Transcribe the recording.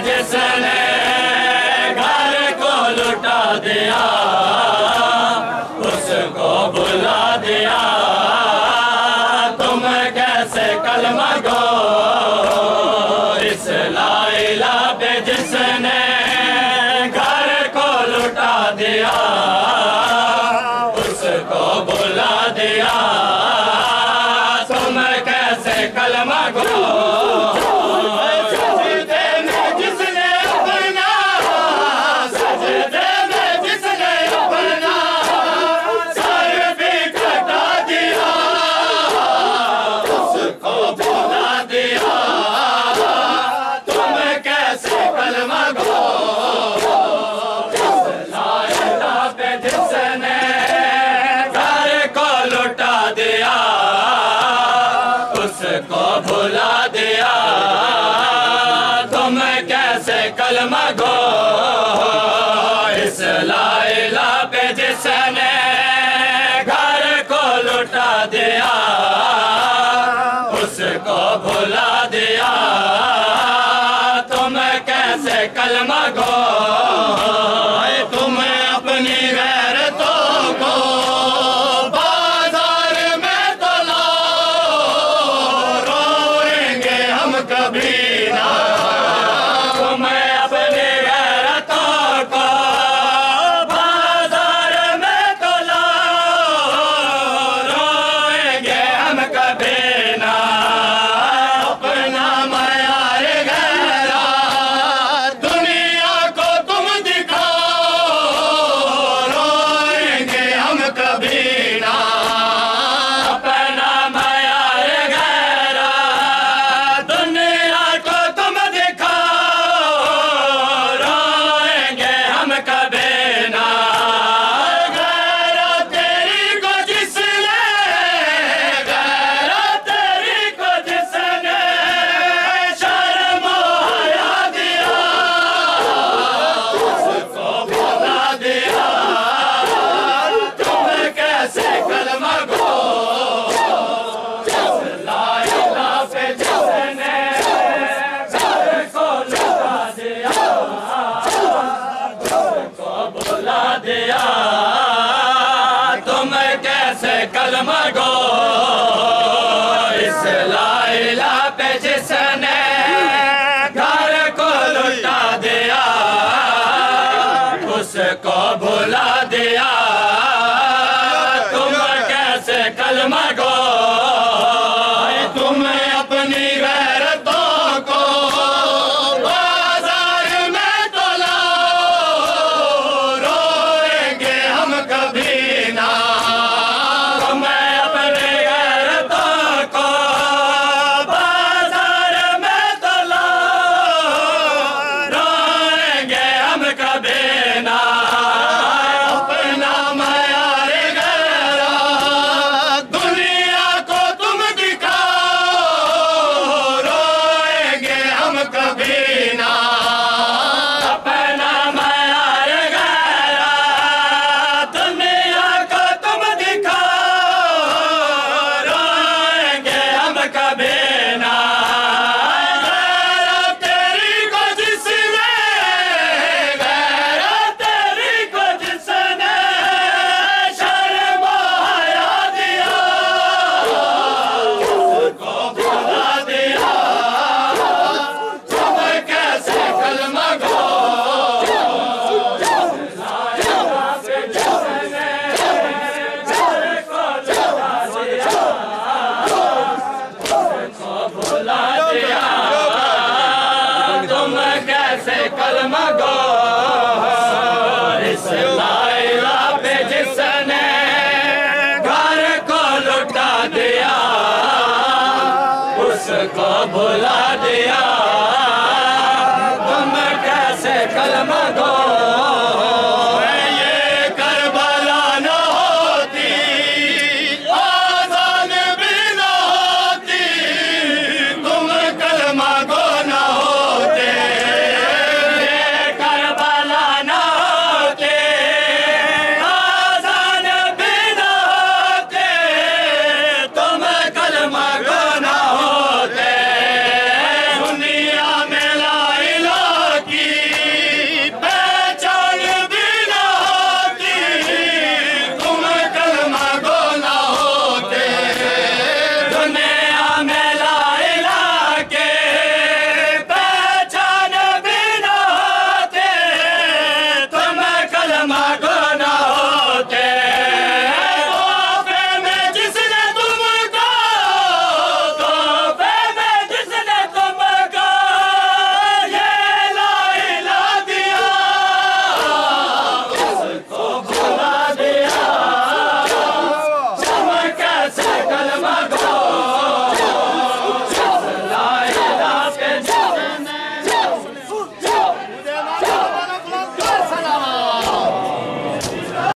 जिसने घर को लुटा दिया उसको बुला दिया। तुम कैसे कलमा गो इस ला इलाहा पे जिसने घर को लुटा दिया उसको बुला दिया। तुम कैसे कलमा गो को भुला दिया। तुम कैसे कलमा गो इस ला इलाहा पे जिसने घर को लुटा दिया उसको भुला दिया। तुम कैसे कलमा गो तुम अपनी गैरतों को कभी ना तुम अपने गैरतों को बाजार में तो लाओ रोएंगे हम कभी ना। अपना मयार गैरा दुनिया को तुम दिखाओ रोएंगे हम कभी ना। तुम कैसे कलमा गो इस ला इलाहा पे जिसने घर को लुटा दिया उसको भुला दिया। तुम कैसे कलमा गो तुम अपनी गैरतों को बाजार में तो लाओ रोएंगे हम कभी ना। तुम अपनी गैरतों को बाजार में तो लाओ रोएंगे हम कभी ना। अपना मयार गैरा दुनिया को तुम दिखाओ रोएंगे हम कभी ना। अपना मयार गैरा दुनिया को तुम दिखाओ रोएंगे हम कभी ना। गैरा तेरी को जिसने शर्म हया दिया उसको भुला दिया। तुम कैसे कलमा गो भुला दिया। तुम कैसे कलमा गो इस ला इलाहा पे जिसने घर को लुटा दिया उसको भुला दिया।